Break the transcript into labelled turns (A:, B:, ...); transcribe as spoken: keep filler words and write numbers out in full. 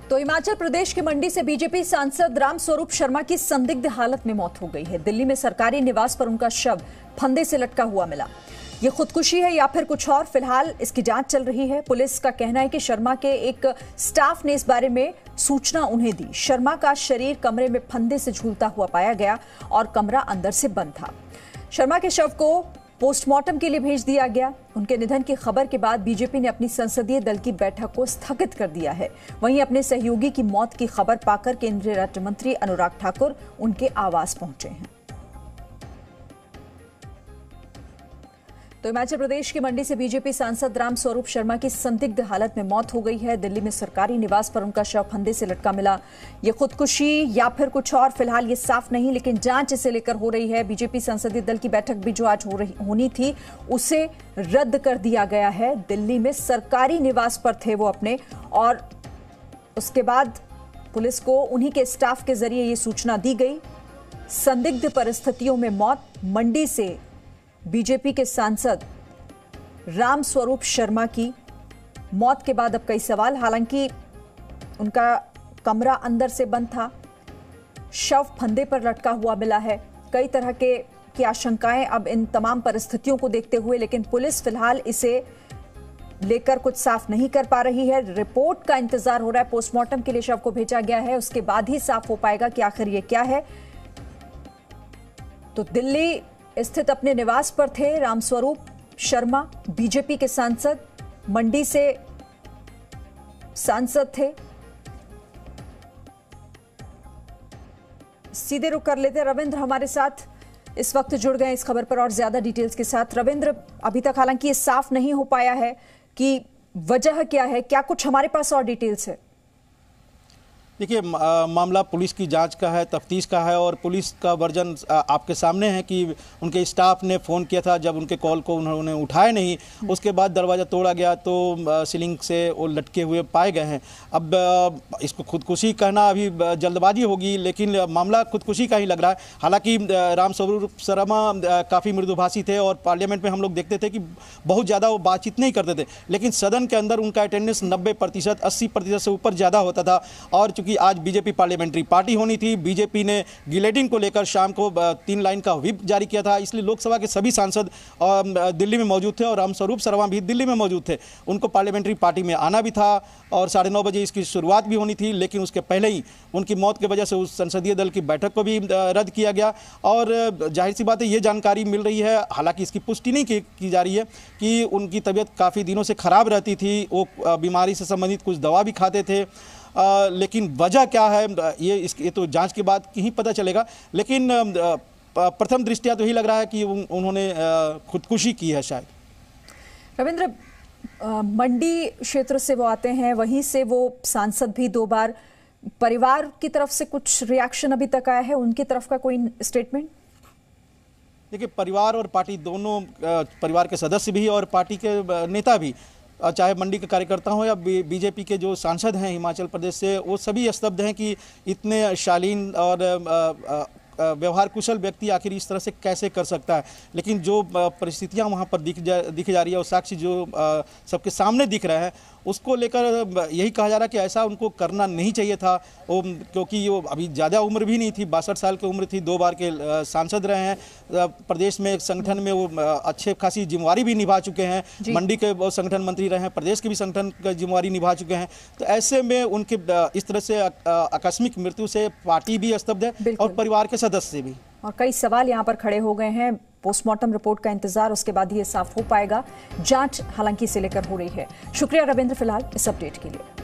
A: तो हिमाचल प्रदेश के मंडी से बीजेपी सांसद रामस्वरूप शर्मा की संदिग्ध हालत में मौत हो गई है। दिल्ली में सरकारी निवास पर उनका शव फंदे से लटका हुआ मिला। ये खुदकुशी है या फिर कुछ और, फिलहाल इसकी जांच चल रही है। पुलिस का कहना है कि शर्मा के एक स्टाफ ने इस बारे में सूचना उन्हें दी। शर्मा का शरीर कमरे में फंदे से झूलता हुआ पाया गया और कमरा अंदर से बंद था। शर्मा के शव को पोस्टमार्टम के लिए भेज दिया गया। उनके निधन की खबर के बाद बीजेपी ने अपनी संसदीय दल की बैठक को स्थगित कर दिया है। वहीं अपने सहयोगी की मौत की खबर पाकर केंद्रीय राज्य मंत्री अनुराग ठाकुर उनके आवास पहुंचे हैं। तो हिमाचल प्रदेश की मंडी से बीजेपी सांसद रामस्वरूप शर्मा की संदिग्ध हालत में मौत हो गई है। दिल्ली में सरकारी निवास पर उनका शव फंदे से लटका मिला। ये खुदकुशी या फिर कुछ और, फिलहाल ये साफ नहीं, लेकिन जांच इसे लेकर हो रही है। बीजेपी संसदीय दल की बैठक भी जो आज हो रही होनी थी उसे रद्द कर दिया गया है। दिल्ली में सरकारी निवास पर थे वो अपने, और उसके बाद पुलिस को उन्हीं के स्टाफ के जरिए ये सूचना दी गई। संदिग्ध परिस्थितियों में मौत। मंडी से बीजेपी के सांसद रामस्वरूप शर्मा की मौत के बाद अब कई सवाल। हालांकि उनका कमरा अंदर से बंद था, शव फंदे पर लटका हुआ मिला है। कई तरह के की आशंकाएं अब इन तमाम परिस्थितियों को देखते हुए, लेकिन पुलिस फिलहाल इसे लेकर कुछ साफ नहीं कर पा रही है। रिपोर्ट का इंतजार हो रहा है। पोस्टमार्टम के लिए शव को भेजा गया है, उसके बाद ही साफ हो पाएगा कि आखिर ये क्या है। तो दिल्ली स्थित अपने निवास पर थे रामस्वरूप शर्मा, बीजेपी के सांसद। मंडी से सांसद थे। सीधे रुक कर लेते, रविंद्र हमारे साथ इस वक्त जुड़ गए इस खबर पर और ज्यादा डिटेल्स के साथ। रविंद्र, अभी तक हालांकि ये साफ नहीं हो पाया है कि वजह क्या है, क्या कुछ हमारे पास और डिटेल्स है?
B: देखिए, मामला पुलिस की जांच का है, तफ्तीश का है, और पुलिस का वर्जन आपके सामने है कि उनके स्टाफ ने फ़ोन किया था। जब उनके कॉल को उन्होंने उठाया नहीं, उसके बाद दरवाज़ा तोड़ा गया तो सीलिंग से वो लटके हुए पाए गए हैं। अब इसको खुदकुशी कहना अभी जल्दबाजी होगी, लेकिन मामला खुदकुशी का ही लग रहा है। हालांकि रामस्वरूप शर्मा काफ़ी मृदुभाषी थे और पार्लियामेंट में हम लोग देखते थे कि बहुत ज़्यादा वो बातचीत नहीं करते थे, लेकिन सदन के अंदर उनका अटेंडेंस नब्बे प्रतिशत अस्सी प्रतिशत से ऊपर ज़्यादा होता था। और चूंकि आज बीजेपी पार्लियामेंट्री पार्टी होनी थी, बीजेपी ने गिलेटिन को लेकर शाम को तीन लाइन का व्हिप जारी किया था, इसलिए लोकसभा के सभी सांसद दिल्ली में मौजूद थे और रामस्वरूप शर्मा भी दिल्ली में मौजूद थे। उनको पार्लियामेंट्री पार्टी में आना भी था और साढ़े नौ बजे इसकी शुरुआत भी होनी थी, लेकिन उसके पहले ही उनकी मौत की वजह से उस संसदीय दल की बैठक को भी रद्द किया गया। और जाहिर सी बात है, ये जानकारी मिल रही है, हालांकि इसकी पुष्टि नहीं की, की जा रही है कि उनकी तबीयत काफ़ी दिनों से खराब रहती थी। वो बीमारी से संबंधित कुछ दवा भी खाते थे, आ, लेकिन वजह क्या है ये इस ये तो जांच के बाद ही पता चलेगा। लेकिन आ, प्रथम दृष्टया तो यही लग रहा है कि उन, उन्होंने खुदकुशी की है शायद।
A: रविंद्र, मंडी क्षेत्र से वो आते हैं, वहीं से वो सांसद भी दो बार। परिवार की तरफ से कुछ रिएक्शन अभी तक आया है? उनकी तरफ का कोई स्टेटमेंट?
B: देखिए, परिवार और पार्टी दोनों, परिवार के सदस्य भी और पार्टी के नेता भी, चाहे मंडी के कार्यकर्ता हों या बीजेपी के जो सांसद हैं हिमाचल प्रदेश से, वो सभी स्तब्ध हैं कि इतने शालीन और व्यवहार कुशल व्यक्ति आखिर इस तरह से कैसे कर सकता है। लेकिन जो परिस्थितियां वहां पर दिख जा दिख जा रही है और साक्षी जो सबके सामने दिख रहे हैं, उसको लेकर यही कहा जा रहा है कि ऐसा उनको करना नहीं चाहिए था। वो क्योंकि वो अभी ज़्यादा उम्र भी नहीं थी, बासठ साल की उम्र थी, दो बार के सांसद रहे हैं, प्रदेश में एक संगठन में वो अच्छे खासी जिम्मेवारी भी निभा चुके हैं, मंडी के वो संगठन मंत्री रहे हैं, प्रदेश के भी संगठन की जिम्मेवारी निभा चुके हैं। तो ऐसे में उनके इस तरह से आकस्मिक मृत्यु से पार्टी भी स्तब्ध है और परिवार के सदस्य भी।
A: और कई सवाल यहाँ पर खड़े हो गए हैं। पोस्टमार्टम रिपोर्ट का इंतजार, उसके बाद ये साफ हो पाएगा। जांच हालांकि इसे लेकर हो रही है। शुक्रिया रविंद्र फिलहाल इस अपडेट के लिए।